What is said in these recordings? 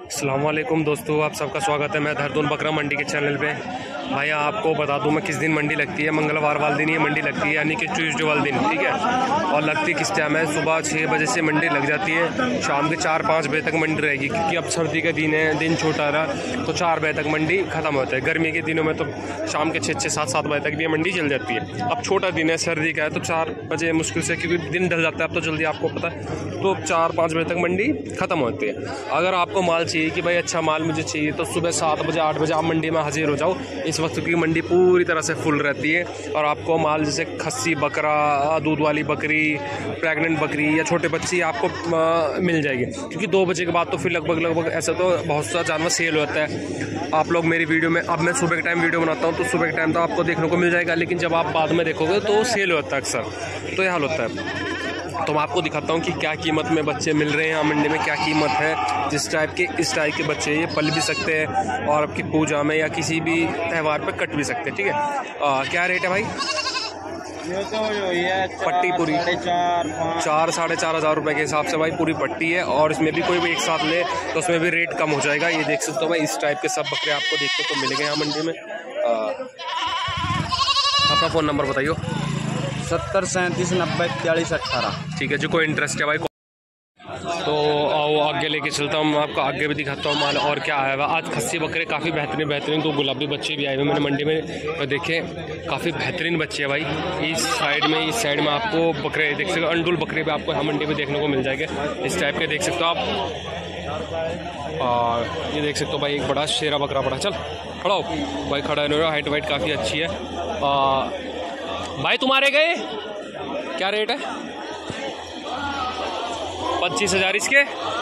अस्सलाम वालेकुम दोस्तों, आप सबका स्वागत है। मैं देहरादून बकरा मंडी के चैनल पे। भाई आपको बता दूं मैं किस दिन मंडी लगती है। मंगलवार वाले दिन ये मंडी लगती है, यानी कि ट्यूसडे वाले दिन, ठीक है। और लगती किस टाइम है? सुबह 6 बजे से मंडी लग जाती है, शाम के 4-5 बजे तक मंडी रहेगी, क्योंकि अब सर्दी का दिन है, दिन छोटा रहा तो 4 बजे तक मंडी ख़त्म होता है। गर्मी के दिनों में तो शाम के 6-7 बजे तक भी मंडी चल जाती है। अब छोटा दिन है, सर्दी का है, तो 4 बजे मुश्किल से, क्योंकि दिन ढल जाता है अब तो जल्दी, आपको पता है, तो 4-5 बजे तक मंडी ख़त्म होती है। अगर आपको माल चाहिए कि भाई अच्छा माल मुझे चाहिए, तो सुबह 7 बजे 8 बजे आप मंडी में हाजिर हो जाओ। इस वक्त की मंडी पूरी तरह से फुल रहती है। और आपको माल जैसे खस्सी बकरा, दूध वाली बकरी, प्रेग्नेंट बकरी या छोटे बच्चे आपको मिल जाएगी, क्योंकि 2 बजे के बाद तो फिर लगभग ऐसा तो बहुत सा जानवर सेल होता है। आप लोग मेरी वीडियो में, अब मैं सुबह के टाइम वीडियो बनाता हूँ तो सुबह के टाइम तो आपको देखने को मिल जाएगा, लेकिन जब आप बाद में देखोगे तो सेल होता है अक्सर, तो यह हाल होता है। तो मैं आपको दिखाता हूँ कि क्या कीमत में बच्चे मिल रहे हैं यहाँ मंडी में, क्या कीमत है। जिस टाइप के, इस टाइप के बच्चे ये पल भी सकते हैं और आपकी पूजा में या किसी भी त्यौहार पे कट भी सकते हैं, ठीक है। क्या रेट है भाई? ये तो ये पट्टी पूरी 4-4.5 हज़ार रुपये के हिसाब से भाई पूरी पट्टी है। और इसमें भी कोई भी एक साथ ले तो उसमें भी रेट कम हो जाएगा। ये देख सकते हो भाई, इस टाइप के सब बकरे आपको देखने को मिलेंगे यहाँ मंडी में। अपना फ़ोन नंबर बताइए। 70 37 90 43 18। ठीक है, जो कोई इंटरेस्ट है भाई तो आओ आगे लेके चलता हूँ, मैं आपको आगे भी दिखाता हूँ माल और क्या आया हुआ। आज खस्सी बकरे काफ़ी बेहतरीन तो गुलाबी बच्चे भी आए हुए मैंने मंडी में, तो देखें काफ़ी बेहतरीन बच्चे हैं भाई। इस साइड में आपको बकरे देख सकते हो, अंडुल बकरे भी आपको यहाँ मंडी में देखने को मिल जाएंगे, इस टाइप के देख सकते हो आप। और ये देख सकते हो भाई, एक बड़ा शेरा बकरा पड़ा, चल खड़ा हो भाई, खड़ा है, हाइट वाइट काफ़ी अच्छी है। भाई तुम्हारे गए क्या रेट है? 25,000 इसके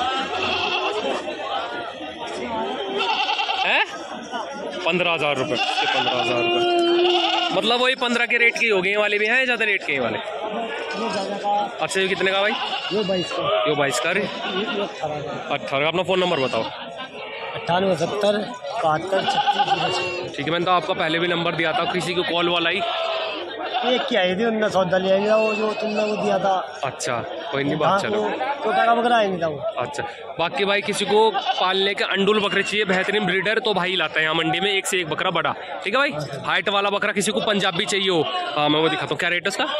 हैं, 15,000 रुपये, 15,000 रुपये, मतलब वही 15 के रेट के हो गए वाले भी हैं, ज़्यादा रेट के वाले। अच्छा, ये कितने का भाई? ये 22 का। ये 22 का रे 18। अपना फ़ोन नंबर बताओ। 98 70 71 36। ठीक है, मैंने तो आपका पहले भी नंबर दिया था, किसी को कॉल वाला ही एक क्या आई थी, उनने सौदा लिया गया, वो जो तुमने वो दिया था। अच्छा, कोई नहीं, बात चलो। तो टाका बकरा आई नहीं था वो। अच्छा, बाकी भाई किसी को पालने के अंडुल बकरे चाहिए बेहतरीन ब्रीडर, तो भाई लाता है यहाँ मंडी में एक से एक बकरा बड़ा, ठीक है भाई। हाइट वाला बकरा किसी को पंजाबी चाहिए हो, हाँ मैं वो दिखाता हूँ। क्या रेट है उसका?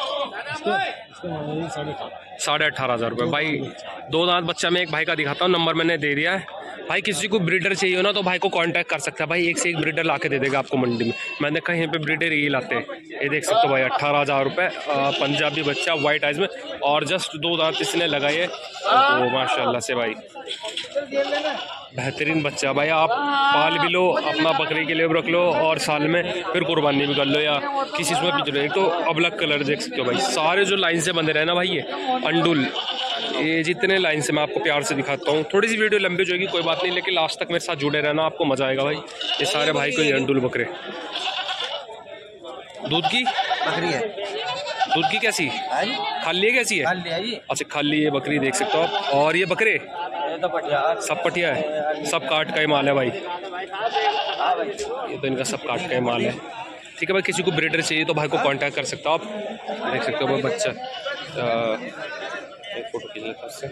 18,500 रुपये भाई। 2 दांत बच्चा मैं एक भाई का दिखाता हूँ, नंबर मैंने दे दिया है भाई। किसी को ब्रीडर चाहिए हो ना तो भाई को कांटेक्ट कर सकता है भाई, एक से एक ब्रीडर ला के दे देगा आपको मंडी में। मैंने कहीं पे ब्रीडर यही लाते हैं। ये देख सकते हो भाई, 18,000 रुपये, पंजाबी बच्चा वाइट आइज में, और जस्ट 2 दांत इसने लगाए, तो माशाल्लाह से भाई बेहतरीन बच्चा भाई। आप पाल भी लो, अपना बकरी के लिए भी रख लो, और साल में फिर कुर्बानी भी कर लो, या किसी इसमें पिछड़े। एक तो अबलग कलर देख सकते हो भाई, सारे जो लाइन से बंधे रहे ना भाई, ये अंडुल, ये जितने लाइन से मैं आपको प्यार से दिखाता हूँ। थोड़ी सी वीडियो लंबी जाएगी, कोई बात नहीं, लेकिन लास्ट तक मेरे साथ जुड़े रहना, आपको मजा आएगा भाई। ये सारे भाई को ये अंडुल बकरे। दूध की बकरी है, दूध की कैसी खाली है, कैसी है? अच्छा, खाली है बकरी, देख सकते हो आप। और ये बकरे तो पटिया, सब पटिया है, सब काट का ही माल है भाई। ये तो इनका सब काट का ही माल है, ठीक है भाई। किसी को ब्रीडर चाहिए तो भाई को कांटेक्ट कर सकते हो आप। देख सकते हो भाई बच्चा, फोटो खींचने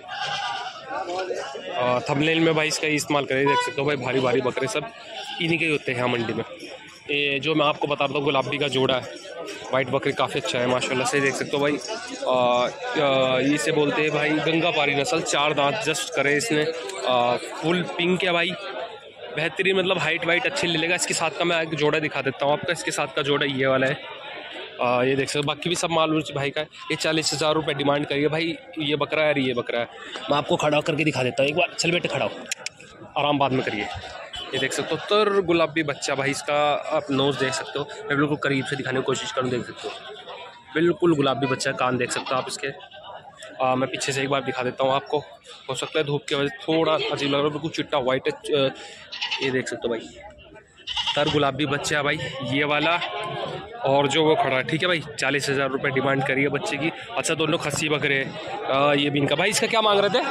थंबनेल में भाई इसका इस्तेमाल करें। देख सकते हो भाई, भारी भारी बकरे सब इन्हीं के ही होते हैं यहाँ मंडी में। ये जो मैं आपको बता रहा हूँ गुलाबी का जोड़ा है, वाइट बकरी काफ़ी अच्छा है माशाल्लाह से, देख सकते हो भाई। इसे बोलते हैं भाई गंगा पारी नस्ल, 4 दांत जस्ट करे इसने, फुल पिंक है भाई, बेहतरीन, मतलब हाइट वाइट अच्छी ले लेगा। इसके साथ का मैं एक जोड़ा दिखा देता हूँ आपका, इसके साथ का जोड़ा ये वाला है। ये देख सकते हो, बाकी भी सब मालूम भाई का है। ये 40,000 रुपये डिमांड करिए भाई। ये बकरा है, ये बकरा है, मैं आपको खड़ा करके दिखा देता हूँ एक बार। चल बेटे खड़ा हो, आराम बाद में करिए। ये देख सकते हो, तर गुलाबी बच्चा भाई, इसका आप नोज़ देख सकते हो, मैं बिल्कुल करीब से दिखाने की कोशिश करूँ, देख सकते हो बिल्कुल गुलाबी बच्चा। कान देख सकते हो आप इसके। मैं पीछे से एक बार दिखा देता हूँ आपको, हो सकता है धूप की वजह से थोड़ा अजीब लग रहा है, बिल्कुल चिट्टा वाइट है। ये देख सकते हो भाई, तर गुलाबी बच्चा है भाई ये वाला, और जो वो खड़ा है, ठीक है भाई। 40,000 रुपये डिमांड करिए बच्चे की। अच्छा, दोनों खस्सी बकरे, ये भी इनका भाई। इसका क्या मांग रहे थे?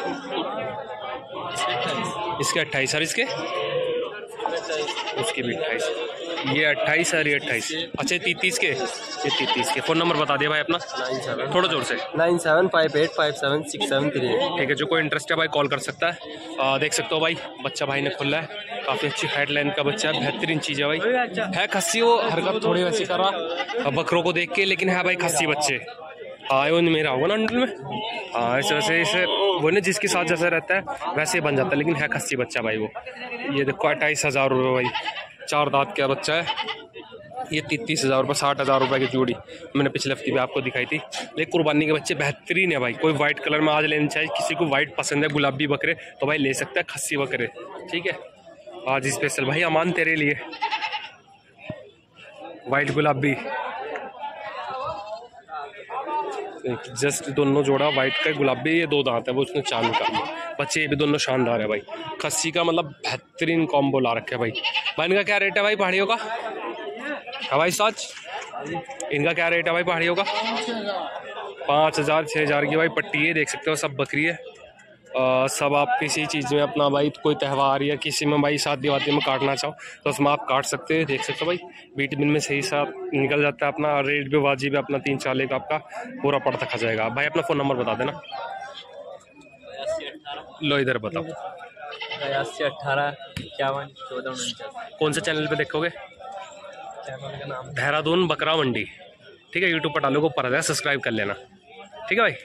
इसके 28, सर इसके उसकी भी 28। ये 28 और ये 28। अच्छा 33 के, ये 33 के। फ़ोन नंबर बता दिया भाई अपना, थोड़ा जोर से। 9758576738। ठीक है, जो कोई इंटरेस्ट है भाई कॉल कर सकता है। देख सकते हो भाई बच्चा भाई ने खोला है, काफ़ी अच्छी हाइट लाइन का बच्चा है, बेहतरीन चीज़ है भाई। है खस्सी, वो हरकत थोड़ी वैसी कर रहा बकरों को देख के, लेकिन है भाई खस्सी बच्चे। हाँ वो मेरा होगा ना अंडल में। हाँ ऐसे वैसे इसे वो ना जिसके साथ जैसा रहता है वैसे ही बन जाता है, लेकिन है खस्सी बच्चा भाई वो। ये देखो 28,000 रुपये भाई, 4 दांत का बच्चा है। ये 33,000 रुपये, 60,000 रुपये की जोड़ी मैंने पिछले हफ्ते भी आपको दिखाई थी। लेकिन कुर्बानी के बच्चे बेहतरीन है भाई। कोई वाइट कलर में आज लेना चाहिए, किसी को वाइट पसंद है गुलाबी बकरे तो भाई ले सकता है खस्सी बकरे। ठीक है, आज स्पेशल भाई अमान तेरे लिए वाइट गुलाबी, जस्ट दोनों जोड़ा वाइट का गुलाबी। ये 2 दांत है वो, उसने चांद का बच्चे, ये भी दोनों शानदार है भाई। खस्सी का मतलब बेहतरीन कॉम्बो ला रखे है भाई। भाई इनका क्या रेट है भाई पहाड़ियों का? हाँ भाई सच, इनका क्या रेट है भाई पहाड़ियों का? 5,000 6,000 की भाई पट्टी है, देख सकते हो सब बकरी है। सब आप किसी चीज़ में अपना भाई कोई त्यौहार या किसी में भाई शादी वादी में काटना चाहो तो उसमें आप काट सकते हैं। देख सकते हो भाई 20 दिन में सही साथ निकल जाता है अपना। रेट भी वाजिब है अपना, 3-4 का आपका पूरा पड़ता खा जाएगा। भाई अपना फ़ोन नंबर बता देना। लो इधर बताओ। 8218511449। कौन से चैनल पे देखोगे? चैनल का नाम देहरादून बकरा मंडी। ठीक है, यूट्यूब पर डालोगे ऊपर आ जाए, सब्सक्राइब कर लेना। ठीक है भाई।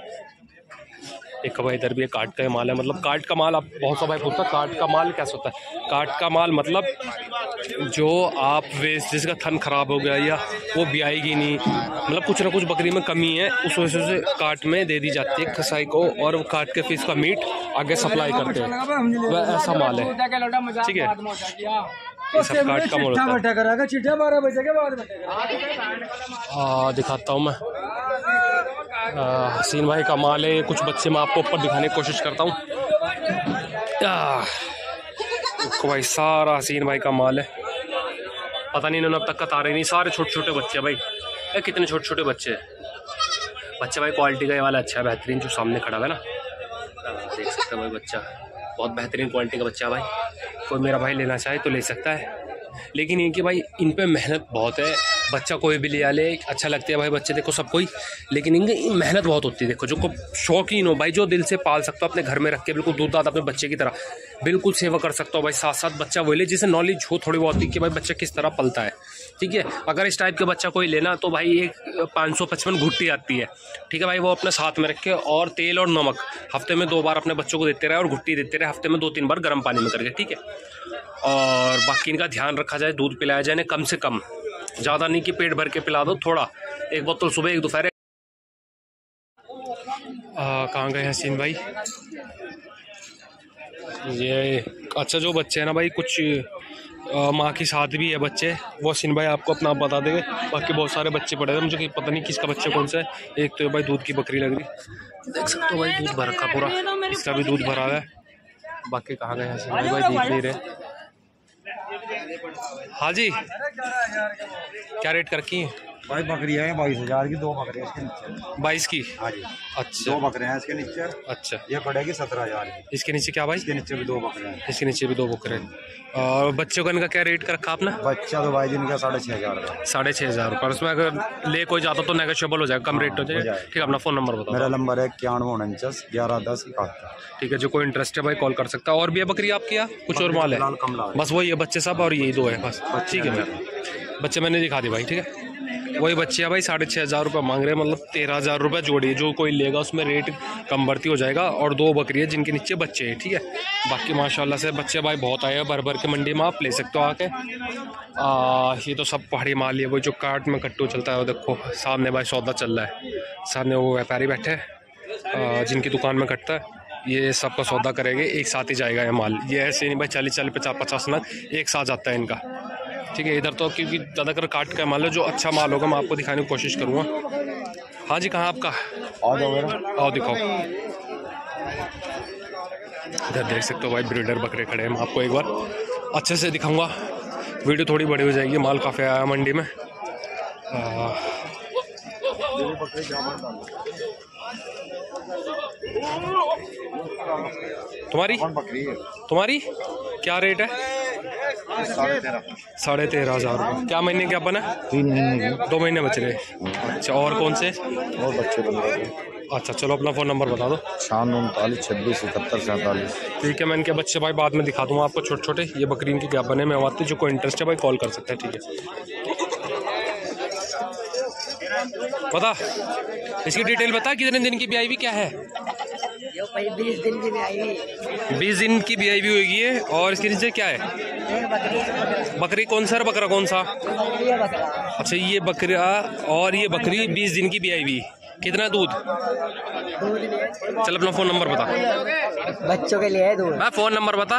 एक भाई इधर भी एक काट का माल है, मतलब काट का माल। आप बहुत सा भाई पूछता काट का माल कैसे होता है? काट का माल मतलब जो आप वेस्ट, जिसका थन खराब हो गया या वो ब्याएगी नहीं, मतलब कुछ ना कुछ बकरी में कमी है, उस वजह से काट में दे दी जाती है कसाई को, और वो काट के फिर इसका मीट आगे सप्लाई करते हैं। वह ऐसा माल है। ठीक है, ये सब काट का माल होता है। दिखाता हूँ मैं। हसीन भाई का माल है। कुछ बच्चे मैं आपको ऊपर दिखाने की कोशिश करता हूँ। देखो भाई सारा हसीन भाई का माल है। पता नहीं इन्होंने अब तक कतारे नहीं, सारे छोटे छोटे बच्चे भाई। कितने छोटे छोटे बच्चे हैं। बच्चा भाई क्वालिटी का ये वाला अच्छा है, बेहतरीन जो सामने खड़ा है ना, देख सकते हो भाई बच्चा बहुत बेहतरीन क्वालिटी का बच्चा है भाई। कोई मेरा भाई लेना चाहे तो ले सकता है, लेकिन ये कि भाई इन पे मेहनत बहुत है। बच्चा कोई भी लिया ले, अच्छा लगते हैं भाई बच्चे देखो सब कोई, लेकिन इनकी मेहनत बहुत होती है। देखो जो को शौकीन हो भाई, जो दिल से पाल सकता हो अपने घर में रख के, बिल्कुल दूध दाद अपने बच्चे की तरह बिल्कुल सेवा कर सकता हो भाई। साथ साथ बच्चा वही ले जिसे नॉलेज हो थोड़ी बहुत कि भाई बच्चा किस तरह पलता है। ठीक है, अगर इस टाइप के बच्चा कोई लेना तो भाई एक 555 घुट्टी आती है। ठीक है भाई, वो अपने साथ में रखे और तेल और नमक हफ्ते में 2 बार अपने बच्चों को देते रहे, और घुट्टी देते रहे हफ्ते में 2-3 बार गर्म पानी में करके। ठीक है, और बाकी इनका ध्यान रखा जाए, दूध पिलाया जाए ना कम से कम, ज़्यादा नहीं कि पेट भर के पिला दो, थोड़ा 1 बोतल सुबह 1 दोपहर। कहाँ गए हसीन भाई? ये अच्छा जो बच्चे हैं ना भाई, कुछ माँ के साथ भी है बच्चे, वो हसीन भाई आपको अपना बता देंगे। बाकी बहुत सारे बच्चे पड़े हैं, मुझे पता नहीं किसका बच्चा कौन सा है। एक तो भाई दूध की बकरी लग रही, देख सकते हो भाई दूध भर का पूरा, इसका भी दूध भरा है। बाकी कहाँ गए हसीन भाई? दिख नहीं रहे। हाँ जी, क्या रेट कर रखी है भाई? बकरी है 22,000 की, 2 बकरे इसके नीचे। 22 की? हाँ जी। अच्छा, 2 बकरे हैं इसके नीचे। अच्छा, ये पड़ेगी 17,000 की। इसके नीचे क्या भाई? इसके नीचे भी 2 बकरे हैं। इसके नीचे भी 2 बकरे। और बच्चों का इनका क्या रेट कर रखा आपने? बच्चा तो भाई जिनका 6,500 रुपये। 6,500 रुपये। उसमें अगर ले कोई जाता तो नेगोशिएबल हो जाएगा, कम रेट हो जाएगा। ठीक है, अपना फ़ोन नंबर बताओ। मेरा नंबर है 9149 1110 71। ठीक है, जो कोई इंटरेस्ट है भाई कॉल कर सकता है। और भी है बकरी आपकी? या कुछ और माल है? बस वही है बच्चे सब, और यही 2 है बस। ठीक है, मैं बच्चे मैंने दिखा दी भाई। ठीक है, वही बच्चे है भाई। 6,500 रुपये मांग रहे हैं, मतलब 13,000 रुपये जोड़ी। जो कोई लेगा उसमें रेट कम बढ़ती हो जाएगा। और 2 बकरी है जिनके नीचे बच्चे हैं। ठीक है, बाकी माशाल्लाह से बच्चे भाई बहुत आए हैं भर भर के मंडी में, आप ले सकते हो आके। ये तो सब पहाड़ी माल है, वो जो काट में कट्टू चलता है वो देखो सामने भाई सौदा चल रहा है। सामने वो व्यापारी बैठे हैं जिनकी दुकान में कटता है, ये सबका सौदा करेंगे, एक साथ ही जाएगा ये माल। ये ऐसे नहीं भाई 40-40 50-50 नग एक साथ जाता है इनका। ठीक है, इधर तो क्योंकि ज़्यादातर काट का माल है, जो अच्छा माल होगा मैं आपको दिखाने की कोशिश करूँगा। हाँ जी, कहाँ आपका? आओ दिखाओ। इधर देख सकते हो भाई ब्रीडर बकरे खड़े हैं। मैं आपको एक बार अच्छे से दिखाऊंगा, वीडियो थोड़ी बड़ी हो जाएगी। माल काफ़ी आया मंडी में। तुम्हारी क्या रेट है? 13,500 रुपये। क्या महीने के अपन है? 3 महीने की। 2 महीने बच रहे। अच्छा, और कौन से? और बच्चे बन गए। अच्छा चलो, अपना फ़ोन नंबर बता दो। 96 26 71 47। ठीक है, मैं इनके बच्चे भाई बाद में दिखा दूँगा आपको, छोटे छोटे। ये बकरी इनकी क्या बने में आती है, जो कोई इंटरेस्ट है भाई कॉल कर सकता है। ठीक है, बता इसकी डिटेल बता, कितने दिन की ब्याई भी क्या है? 20 दिन की ब्याई। 20 दिन की ब्याई भी होगी है। और इसके नीचे क्या है? बकरी कौन सा? बकरा कौन सा? अच्छा, ये बकरा और ये बकरी 20 दिन की ब्याई भी। कितना दूध? चल अपना फ़ोन नंबर बता। बच्चों के लिए है दूध। हाँ, फ़ोन नंबर बता।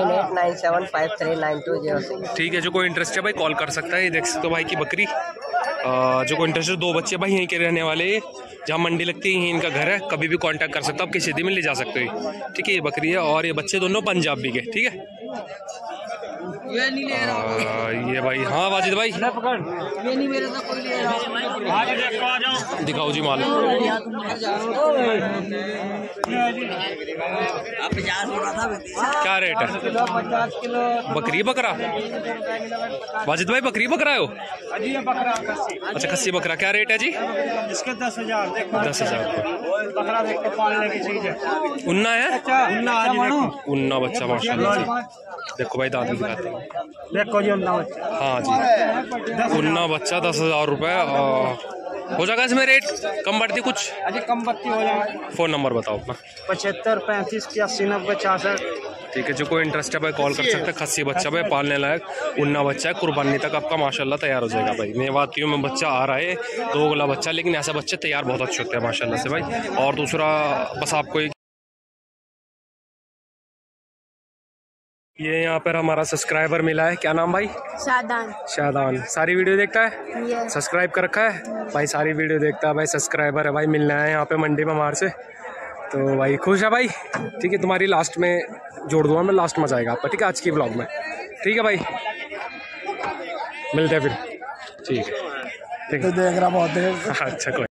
9897539206। ठीक है, जो कोई इंटरेस्ट है भाई कॉल कर सकता है। ये देख सकते हो भाई की बकरी, जो कोई इंटरेस्ट है। 2 बच्चे भाई यहीं के रहने वाले, जहाँ मंडी लगती है यहीं इनका घर है। कभी भी कांटेक्ट कर सकते हो, आप किसी दिन में ले जा सकते हो। ठीक है, ये बकरी है और ये बच्चे दोनों पंजाबी के। ठीक है, ये भाई, हाँ वाजिद भाई दिखाओ जी माल। क्या रेट है? बकरी बकरा? वाजिद भाई बकरी बकरा हो? अच्छा, खस्सी बकरा। क्या रेट है जी? इसके 10,000। 10,000 बकरा देखो, पालने की चीज है। उन्ना है? उन्ना बच्चा माशाल्लाह। देखो भाई दादी दिखाते हैं। देखो जी उन्ना बच्चा। हाँ जी, उन्ना बच्चा 10,000 रुपये। हो जाएगा इसमें रेट कम बढ़ती कुछ? अजी कम बत्ती हो जाए। फ़ोन नंबर बताओ अपना। 75 35 81 90 66। ठीक है, जो कोई इंटरेस्ट है भाई कॉल कर सकते हैं। खस्सी बच्चा भाई पालने लायक, उन्ना बच्चा है। कुर्बानी तक आपका माशाल्लाह तैयार हो जाएगा भाई। मेवातियों में बच्चा आ रहा है, 2 अगला बच्चा, लेकिन ऐसा बच्चे तैयार बहुत अच्छे होते हैं माशाल्लाह से भाई। और दूसरा बस आपको एक, ये यहाँ पर हमारा सब्सक्राइबर मिला है। क्या नाम भाई? शादान। सारी वीडियो देखता है? सब्सक्राइब कर रखा है भाई, सारी वीडियो देखता है भाई। सब्सक्राइबर है भाई, मिलना है यहाँ पे मंडी में हमारे से। तो भाई खुश है भाई। ठीक है, तुम्हारी लास्ट में जोड़ दूंगा मैं, लास्ट में जाएगा आपका। ठीक है, आज की ब्लॉग में। ठीक है भाई, मिलते हैं फिर। ठीक है, ठीक है। देख रहा बहुत। अच्छा कोई